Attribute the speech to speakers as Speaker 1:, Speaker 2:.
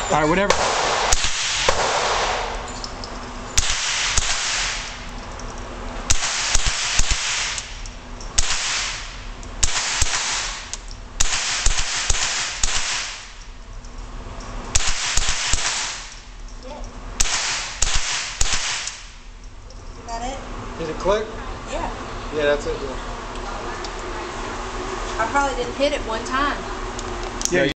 Speaker 1: All right, whatever.
Speaker 2: Is that it?
Speaker 3: Did it click?
Speaker 2: Yeah.
Speaker 3: Yeah, that's it. Yeah.
Speaker 2: I probably didn't hit it one time.